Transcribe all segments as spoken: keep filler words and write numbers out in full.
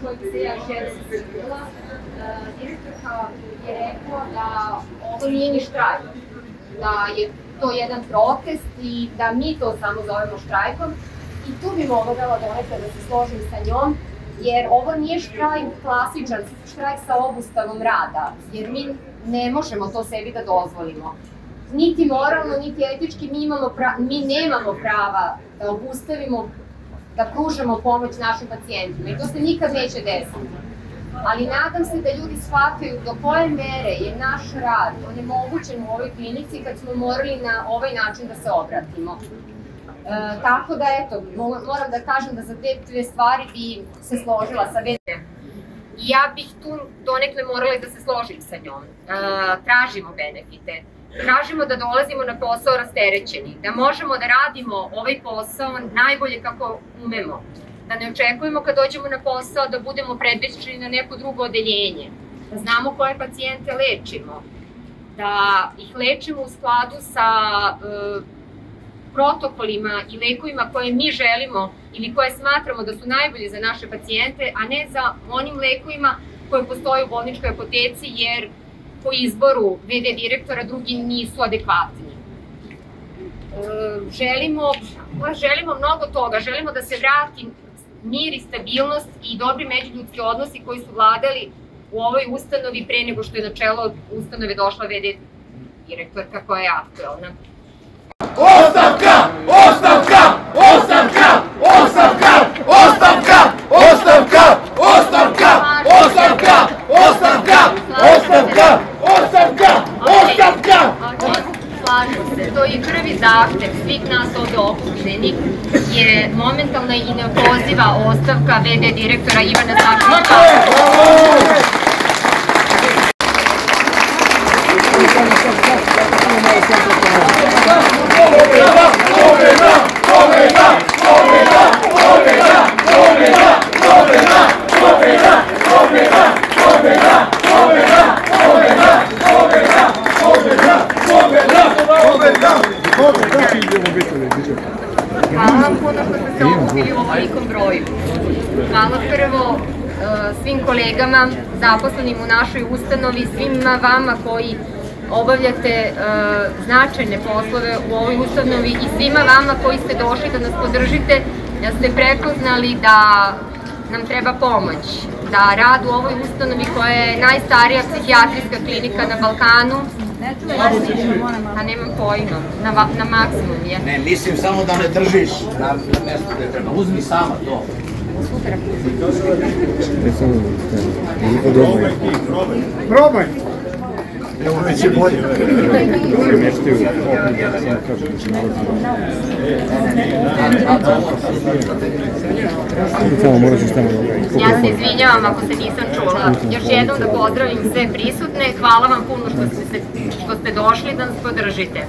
kojim se ja želim sredila, direktorka je rekla da ovo nije ni štrajk, da je to jedan protest i da mi to samo zovemo štrajkom. I tu bi mogla donekle da se složim sa njom, jer ovo nije štrajk klasičan, štrajk sa obustavom rada, jer mi ne možemo to sebi da dozvolimo. Niti moralno, niti etički mi nemamo prava da obustavimo, da pružamo pomoć našim pacijentima i to se nikad neće desiti. Ali nadam se da ljudi shvataju do koje mere je naš rad onemogućen u ovoj klinici kad smo morali na ovaj način da se obratimo. Tako da, eto, moram da kažem da za te dve stvari bi se složila sa V D. I ja bih tu donekle morala da se složim sa njom. Tražimo benefite. Tražimo da dolazimo na posao rasterećeni, da možemo da radimo ovaj posao najbolje kako umemo, da ne očekujemo kad dođemo na posao da budemo predviđeni na neko drugo odeljenje, da znamo koje pacijente lečimo, da ih lečimo u skladu sa protokolima i lekovima koje mi želimo ili koje smatramo da su najbolji za naše pacijente, a ne za onim lekovima koje postoje u bolničkoj apoteci jer po izboru V D direktora drugi nisu adekvatni. Želimo mnogo toga, želimo da se vrati mir i stabilnost i dobri međuljudski odnosi koji su vladali u ovoj ustanovi pre nego što je na čelo ustanove došla V D direktorka koja je aktuelna. Ostavka! Ostavka! Ostavka! Ostavka! Ostavka! Ostavka! Ostavka! Ostavka! Ostavka! Ostavka! Ostavka! Ostavka! Slažem se, to je prvi zahtev svih nas ovde okupljenih, je momentalna i neopoziva ostavka V D direktora Ivana Savića. Hvala vam puno što ste se okupili u ovolikom broju. Hvala prvo svim kolegama zaposlenim u našoj ustanovi, svima vama koji obavljate značajne poslove u ovoj ustanovi i svima vama koji ste došli da nas podržite, da ste prepoznali da nam treba pomoć, da rad u ovoj ustanovi koja je najstarija psihijatrijska klinika na Balkanu, a nemam pojma, na maksimum je. Ne, mislim samo da ne držiš na mestu gde treba, uzmi sama to. Super. Probaj! Evo već je bolje. Ja se izvinjavam ako se nisam čula. Još jednom da pozdravim sve prisutne. Hvala vam puno što ste došli da nas podržite.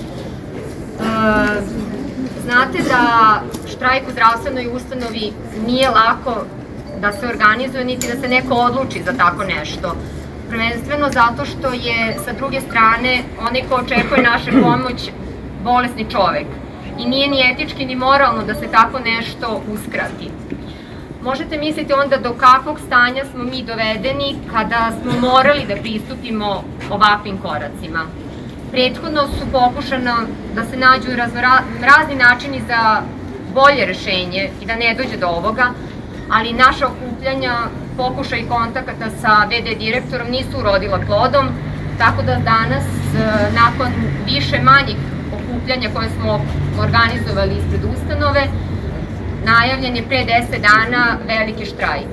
Znate da štrajk u zdravstvenoj ustanovi nije lako da se organizuje, niti da se neko odluči za tako nešto. Prvenstveno zato što je sa druge strane onaj ko očekuje naše pomoć bolesni čovek i nije ni etički ni moralno da se tako nešto uskrati. Možete misliti onda do kakvog stanja smo mi dovedeni kada smo morali da pristupimo ovakvim koracima. Prethodno su pokušano da se nađu razni načini za bolje rešenje i da ne dođe do ovoga, ali naša okupljanja, pokušaj kontakata sa V D direktorom nisu urodila plodom, tako da danas, nakon više manjih okupljanja koje smo organizovali ispred ustanove, najavljen je pre deset dana veliki štrajk.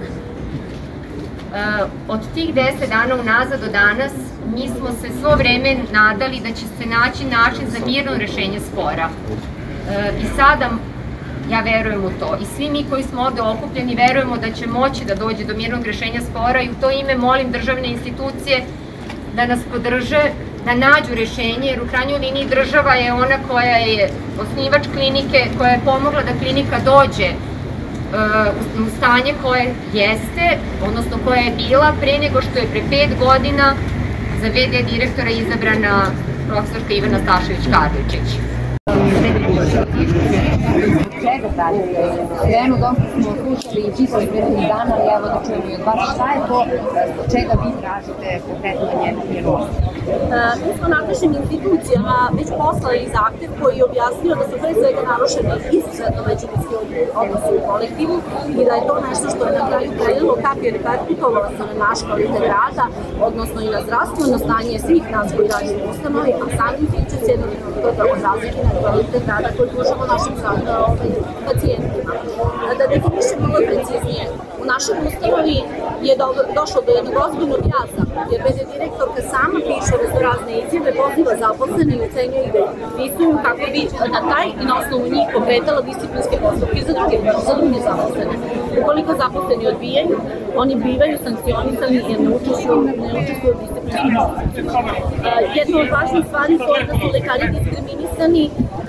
Od tih deset dana unazad do danas mi smo se svo vreme nadali da će se naći način za mirno rešenje spora. I sada ja verujem u to i svi mi koji smo ovde okupljeni verujemo da će moći da dođe do mirnog rešenja spora i u to ime molim državne institucije da nas podrže, da nađu rešenje, jer u krajnjoj liniji država je ona koja je osnivač klinike, koja je pomogla da klinika dođe u stanje koje jeste, odnosno koja je bila pre nego što je pre pet godina za V D direktora izabrana profesorka Ivana Stašević-Karličić. Čega pratite scenu, dok smo slušali i čitali prethodnih dana, ali evo da čujemo i od vas šta je to, zbog čega vi tražite konkretno njenu milost? Mi smo nadležnim institucijama već poslali zahtev koji je objasnio da su pre svega narušeni izuzetno međuljudski odnosi u kolektivu i da je to nešto što je na kraju prelilo kako je reperkutovalo se na naš kvalitet rada, odnosno i na zdravstveno stanje svih nas koji radimo u ustanovi, a samim tim će se jednog toga odraziti na kvalitet rada koji pružamo našim pacijentima. Da definišem malo preciznije, u našoj ustanovi je došlo do jednog ozbiljnog jaza, jer već direktorka sama piše razne izjave, poziva zaposlene i ucenjuje ih da upisuju kako bi na taj i na osnovu njih pokretala disciplinske postupke za druge, za druge zaposlene. Ukoliko zaposleni odbijaju, oni bivaju sankcionisani jer ne učestvuju u disciplinskim postupcima. Jedna od važnih stvari je da su lekari diskriminisani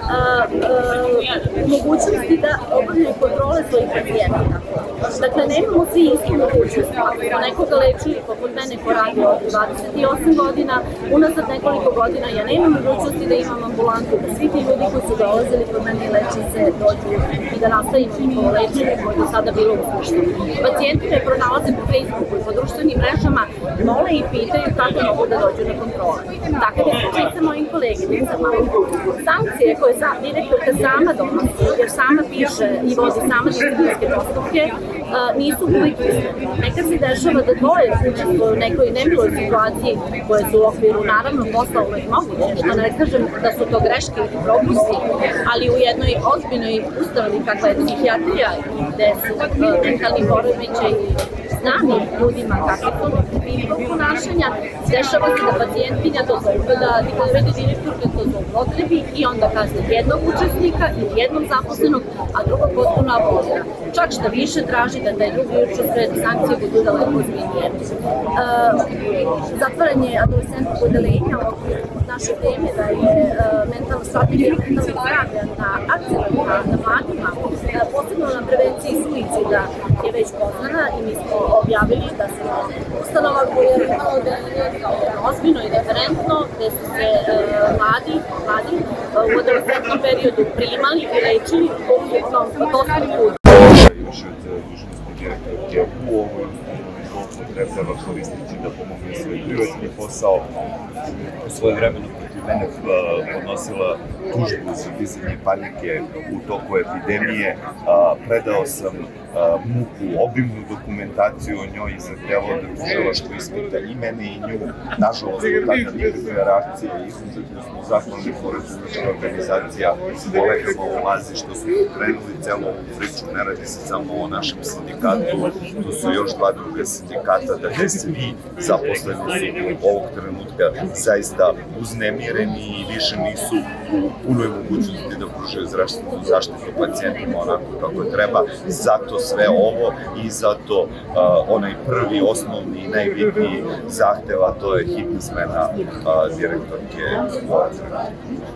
u mogućnosti da obavljaju kontrole svojih pacijenata. Dakle, nemamo svi istu mogućnost. Ako nekoga lečili poput mene ko radi od dvadeset osam godina, unazad nekoliko godina ja nemam mogućnosti da imam ambulantu, da svi ti ljudi koji su dolazili kod mene i leči se dođu i da nastavimo njihovo lečenje koje je do sada bilo uspešno. Pacijenti me pronalaze po Facebooku i po društvenim mrežama, mole i pitaju kako mogu da dođu na kontrole. Takav je slučaj sa mojim koleginicama. Sankcije koje direktorka sama donosi, jer sama piše i vodi sama disciplinske postupke, nisu uvijek iste. Nekad se dešava da dvoje učestvuju u nekoj nemiloj situaciji koje su u okviru naravno posla uvek moguće, što ne kažem da su to greške ili propusti, ali u jednoj ozbiljnoj ustanovi kakva je psihijatrija gde su mentalni poremećaji znani ljudima kakve su njihovog ponašanja, dešava se da pacijentkinja to zaugleda, da vede direktorka to zaupotrebi i onda kazne jednog učesnika ili jednog zaposlenog, a drugog potpuno abolira. Čak šta više traži da taj drugi učestvuje da sankcije budu daleko ozbiljnije. Zatvaranje adolescentnog odeljenja u naše teme da je mentalna strategija mentalnog zdravlja na akcijama na mladima, posebno na prevenciji suicida je već poznana i mi smo objavili da se ustanova koja je imala odeljenje ozbiljno i referentno, gde su se mladi, mladi u adolescentnom periodu primali i lečili po hitnom postupku. Još od dužnosti direktorke u ovoj zloupotrebljava koristeći da pomogne svoj privatni posao. Svoje vremeno protiv mene podnosila tužbu za dizanje panike u toku epidemije. Predao sam muku, obimnu dokumentaciju o njoj i zahtevao da tužilaštvo ispita i mene i nju. Nažalost, od tada nikakve reakcije izuzetno smo zahvalni pored unučnih organizacija kolegama u Lazi što su pokrenuli celu ovu priču. Ne radi se samo o našem sindikatu, tu su još dva druga sindikata, dakle svi zaposleni su ovog trenutka zaista uznemireni i više nisu u punoj mogućnosti da pružaju zdravstvenu zaštitu pacijentima onako kako treba. Zato sve ovo i zato uh, onaj prvi, osnovni i najbitniji zahtev, a to je hitna smena uh, direktorke Voda.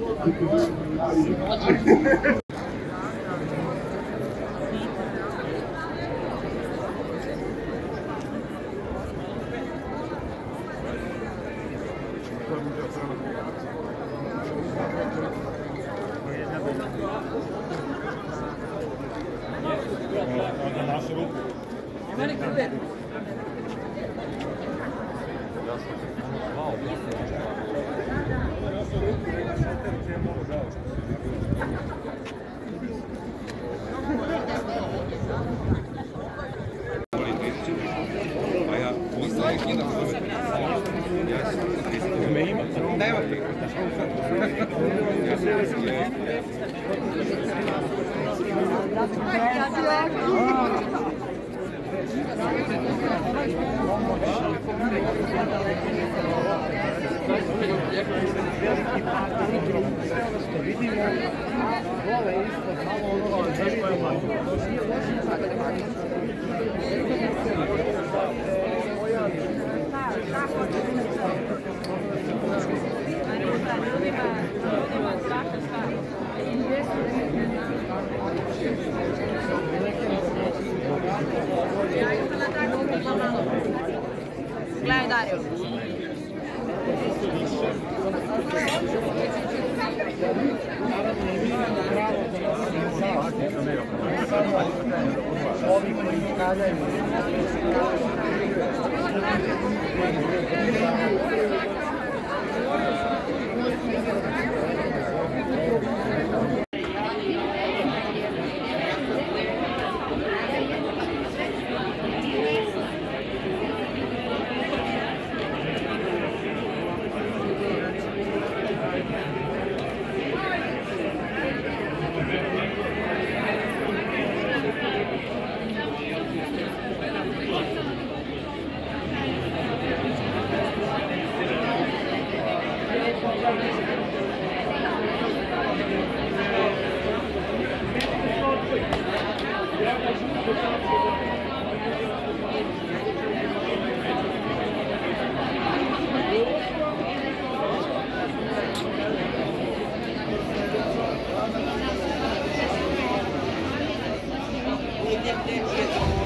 Gledaj, Dario. Naravno, Thank you.